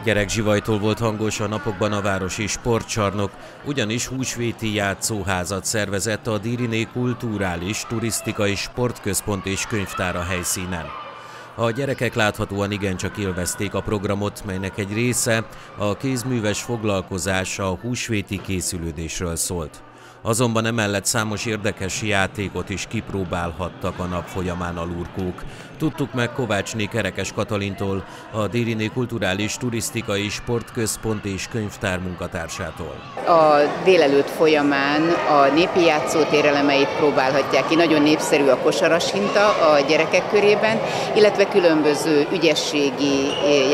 Gyerekzsivajtól volt hangos a napokban a városi sportcsarnok, ugyanis húsvéti játszóházat szervezett a Diriné Kulturális, Turisztikai Sportközpont és Könyvtár a helyszínen. A gyerekek láthatóan igencsak élvezték a programot, melynek egy része a kézműves foglalkozás, a húsvéti készülődésről szólt. Azonban emellett számos érdekes játékot is kipróbálhattak a nap folyamán a lurkók. Tudtuk meg Kovácsné Kerekes Katalintól, a Diriné Kulturális, Turisztikai Sportközpont és Könyvtár munkatársától. A délelőtt folyamán a népi játszótér elemeit próbálhatják ki. Nagyon népszerű a kosaras hinta a gyerekek körében, illetve különböző ügyességi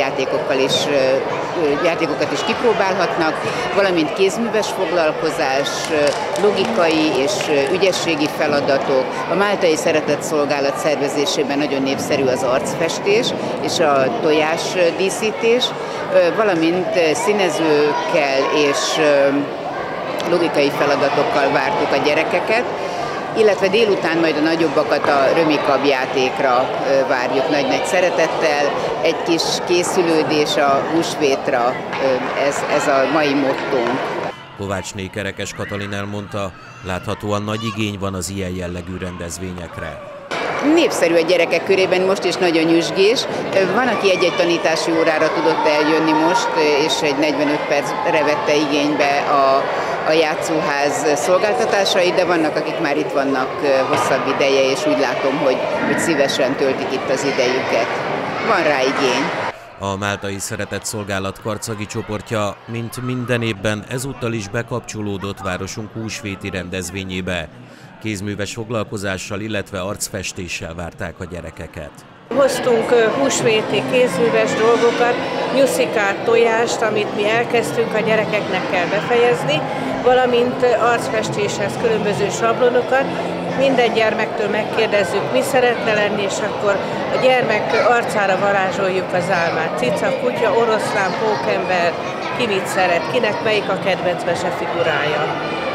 játékokat is kipróbálhatnak, valamint kézműves foglalkozás, logikai és ügyességi feladatok. A Máltai Szeretetszolgálat szervezésében nagyon népszerű az arcfestés és a tojásdíszítés, valamint színezőkkel és logikai feladatokkal vártuk a gyerekeket, illetve délután majd a nagyobbakat a römikab játékra várjuk nagy-nagy szeretettel. Egy kis készülődés a húsvétra, ez a mai mottónk. Kovácsné Kerekes Katalin elmondta, láthatóan nagy igény van az ilyen jellegű rendezvényekre. Népszerű a gyerekek körében, most is nagyon nyüzsgés. Van, aki egy-egy tanítási órára tudott eljönni most, és egy 45 percre vette igénybe a játszóház szolgáltatásait, de vannak, akik már itt vannak hosszabb ideje, és úgy látom, hogy szívesen töltik itt az idejüket. Van rá igény. A Máltai Szeretetszolgálat karcagi csoportja, mint minden évben, ezúttal is bekapcsolódott városunk húsvéti rendezvényébe. Kézműves foglalkozással, illetve arcfestéssel várták a gyerekeket. Hoztunk húsvéti kézműves dolgokat, nyuszikát, tojást, amit mi elkezdtünk, a gyerekeknek kell befejezni, valamint arcfestéshez különböző sablonokat. Minden gyermektől megkérdezzük, mi szeretne lenni, és akkor a gyermek arcára varázsoljuk az álmát. Cica, kutya, oroszlán, pókember, ki mit szeret, kinek melyik a kedvenc mesefigurája.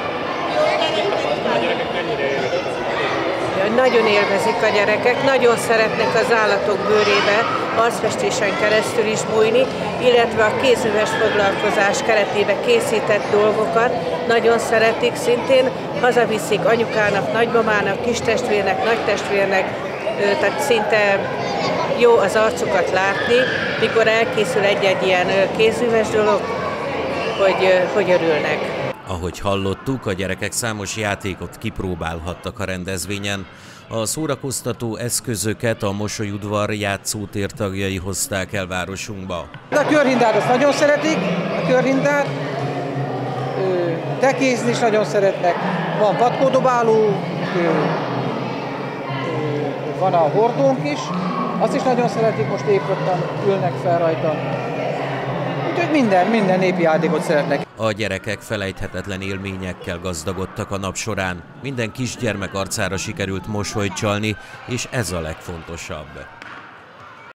Nagyon élvezik a gyerekek, nagyon szeretnek az állatok bőrébe arcfestésen keresztül is bújni, illetve a kézműves foglalkozás keretében készített dolgokat nagyon szeretik szintén, hazaviszik anyukának, nagymamának, kistestvérnek, nagytestvérnek, tehát szinte jó az arcukat látni, mikor elkészül egy-egy ilyen kézműves dolog, hogy örülnek. Ahogy hallottuk, a gyerekek számos játékot kipróbálhattak a rendezvényen. A szórakoztató eszközöket a Mosolyudvar játszótér tagjai hozták el városunkba. A körhindát azt nagyon szeretik, a körhindát, tekézni is nagyon szeretnek, van patkódobáló, van a hordónk is, azt is nagyon szeretik, most éppen ülnek fel rajta. Úgyhogy minden népi játékot szeretnek. A gyerekek felejthetetlen élményekkel gazdagodtak a nap során. Minden kisgyermek arcára sikerült mosolyt csalni, és ez a legfontosabb.